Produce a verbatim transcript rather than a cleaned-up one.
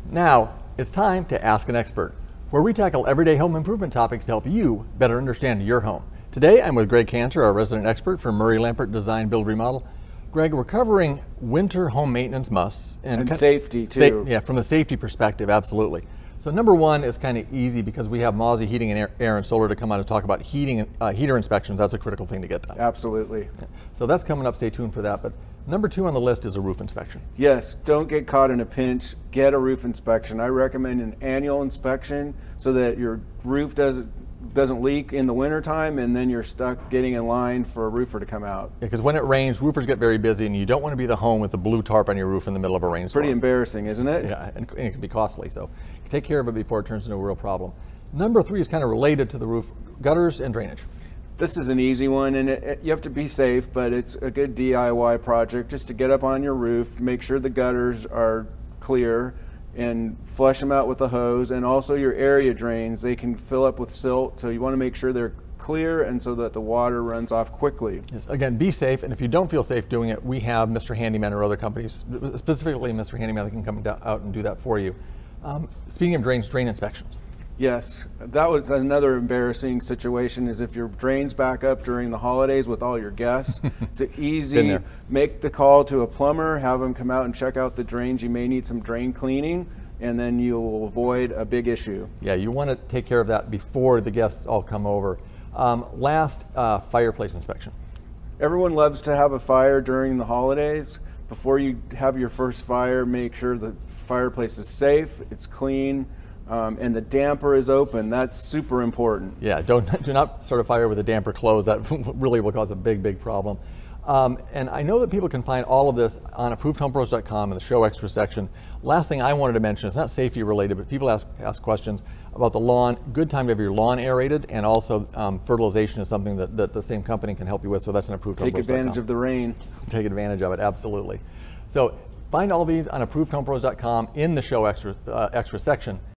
Now, it's time to Ask an Expert, where we tackle everyday home improvement topics to help you better understand your home. Today, I'm with Greg Cantor, our resident expert from Murray Lampert Design Build Remodel. Greg, we're covering winter home maintenance musts. And, and safety, too. Sa yeah, from the safety perspective, absolutely. So number one is kind of easy because we have Mozzie Heating and Air, Air and Solar to come out and talk about heating uh, heater inspections. That's a critical thing to get done. Absolutely. So that's coming up. Stay tuned for that. But number two on the list is a roof inspection. Yes, don't get caught in a pinch. Get a roof inspection. I recommend an annual inspection so that your roof doesn't doesn't leak in the wintertime and then you're stuck getting in line for a roofer to come out. Because yeah, when it rains, roofers get very busy and you don't want to be the home with the blue tarp on your roof in the middle of a rainstorm. Pretty embarrassing, isn't it? Yeah, and, and it can be costly. So take care of it before it turns into a real problem. Number three is kind of related to the roof, gutters and drainage. This is an easy one, and it, it, you have to be safe, but it's a good D I Y project just to get up on your roof, make sure the gutters are clear, and flush them out with a hose. And also your area drains, they can fill up with silt, so you want to make sure they're clear and so that the water runs off quickly. Yes, again, be safe, and if you don't feel safe doing it, we have Mister Handyman or other companies, specifically Mister Handyman, that can come out and do that for you. Um, speaking of drains, drain inspections. Yes, that was another embarrassing situation, is if your drains back up during the holidays with all your guests. It's easy, make the call to a plumber, have them come out and check out the drains. You may need some drain cleaning, and then you'll avoid a big issue. Yeah, you want to take care of that before the guests all come over. Um, last, uh, fireplace inspection. Everyone loves to have a fire during the holidays. Before you have your first fire, make sure the fireplace is safe, it's clean, Um, and the damper is open. That's super important. Yeah, don't do not start a fire with a damper closed. That really will cause a big, big problem. Um, and I know that people can find all of this on approved home pros dot com in the show extra section. Last thing I wanted to mention, it's not safety related, but people ask, ask questions about the lawn. Good time to have your lawn aerated, and also um, fertilization is something that, that the same company can help you with, so that's an approved home pros dot com. Take advantage of the rain. Take advantage of it, absolutely. So find all these on approved home pros dot com in the show extra, uh, extra section.